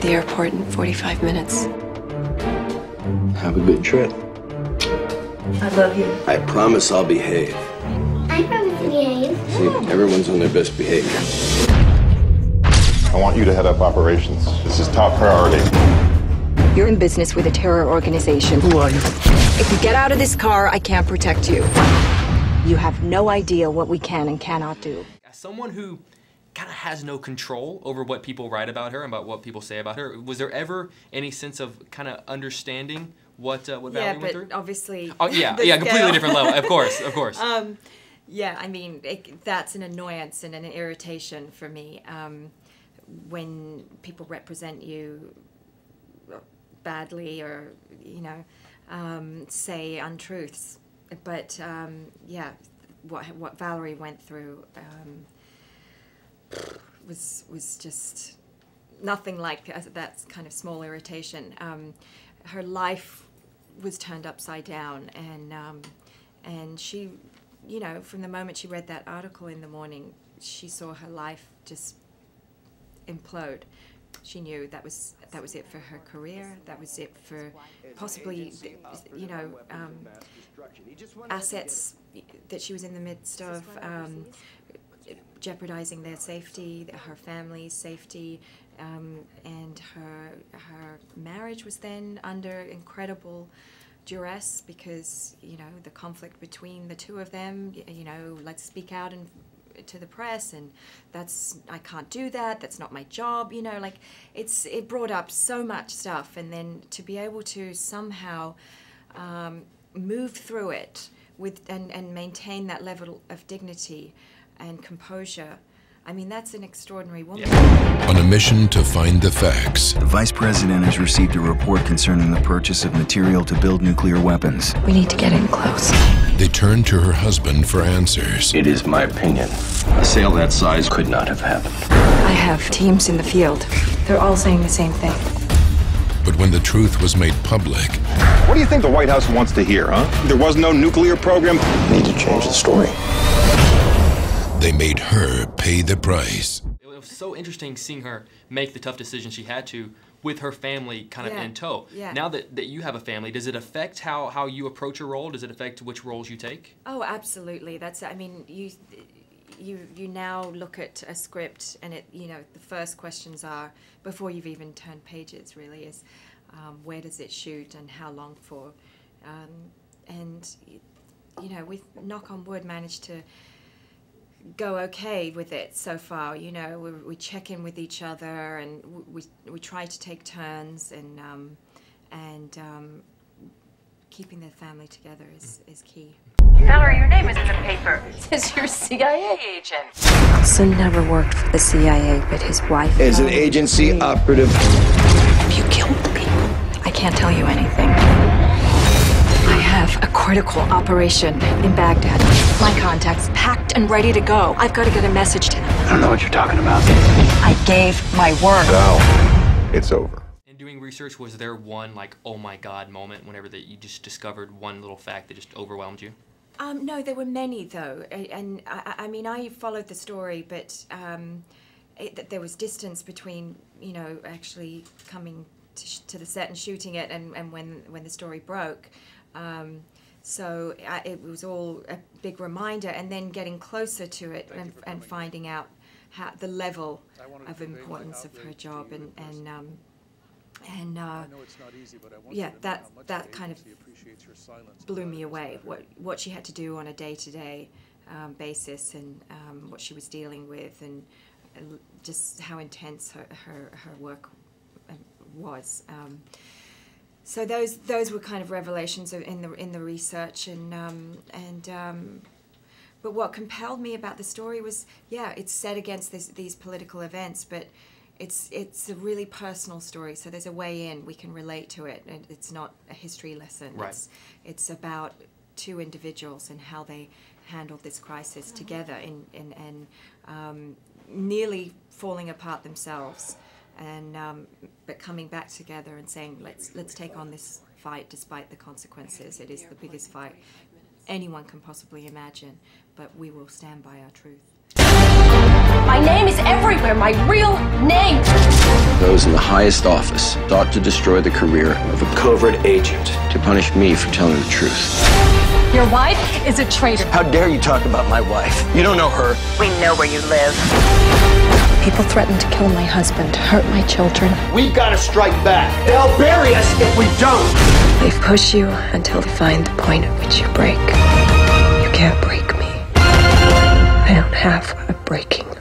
the airport in 45 minutes. Have a good trip. I love you. I promise I'll behave. I promise to behave. See, everyone's on their best behavior. I want you to head up operations. This is top priority. You're in business with a terror organization. Who are you? If you get out of this car, I can't protect you. You have no idea what we can and cannot do. As someone who kind of has no control over what people write about her and about what people say about her, was there ever any sense of kind of understanding what Valerie went through? Yeah, but obviously... Oh, yeah, completely different level, of course. Yeah, I mean, that's an annoyance and an irritation for me when people represent you badly or, you know, say untruths. But, yeah, what Valerie went through was just nothing like that kind of small irritation. Her life was turned upside down, and she, you know, from the moment she read that article in the morning, she saw her life just implode. She knew that was it for her career. That was it for possibly, you know, assets that she was in the midst of, jeopardizing their safety, her family's safety, and her marriage was then under incredible duress because, you know, the conflict between the two of them, you know, let's speak out and to the press, and I can't do that, that's not my job, you know, like it brought up so much stuff, and then to be able to somehow move through it with and maintain that level of dignity and composure, I mean, that's an extraordinary woman. On a mission to find the facts. The Vice President has received a report concerning the purchase of material to build nuclear weapons. We need to get in close. They turn to her husband for answers. It is my opinion. A sale that size could not have happened. I have teams in the field. They're all saying the same thing. But when the truth was made public... What do you think the White House wants to hear, huh? There was no nuclear program? We need to change the story. They made her pay the price. It was so interesting seeing her make the tough decision she had to with her family kind of in tow. Yeah. Now that you have a family, does it affect how you approach a role? Does it affect which roles you take? Oh, absolutely. That's, I mean, you now look at a script and it, you know, the first questions are, before you've even turned pages really, is where does it shoot and how long for? And, you know, we've, knock on wood, managed to go okay with it so far. You know, we check in with each other, and we try to take turns, and keeping the family together is key. Valerie, your name is in the paper. It says you're a CIA agent. Son never worked for the CIA, but his wife... As an agency operative... Have you killed the people? I can't tell you anything. I have a critical operation in Baghdad. My contacts packed and ready to go. I've got to get a message to them. I don't know what you're talking about. I gave my word. Now, it's over. In doing research, was there one, like, oh my God moment whenever that you just discovered one little fact that just overwhelmed you? No, there were many though, and I mean, I followed the story, but there was distance between, you know, actually coming to the set and shooting it, and when the story broke. So it was all a big reminder, and then getting closer to it and finding out the level of importance of her job, and yeah, that kind of blew me away. What she had to do on a day-to-day basis, and what she was dealing with, and just how intense her work was. So those were kind of revelations in the research, but what compelled me about the story was, yeah, it's set against these political events, but it's a really personal story. So there's a way in, we can relate to it, and it's not a history lesson. Right. It's about two individuals and how they handled this crisis together, and nearly falling apart themselves. But coming back together and saying, let's take on this fight despite the consequences. It is the biggest fight anyone can possibly imagine, but we will stand by our truth. My name is everywhere, my real name. Those in the highest office sought to destroy the career of a covert agent to punish me for telling the truth. Your wife is a traitor. How dare you talk about my wife? You don't know her. We know where you live. People threaten to kill my husband, hurt my children. We've got to strike back. They'll bury us if we don't. They push you until they find the point at which you break. You can't break me. I don't have a breaking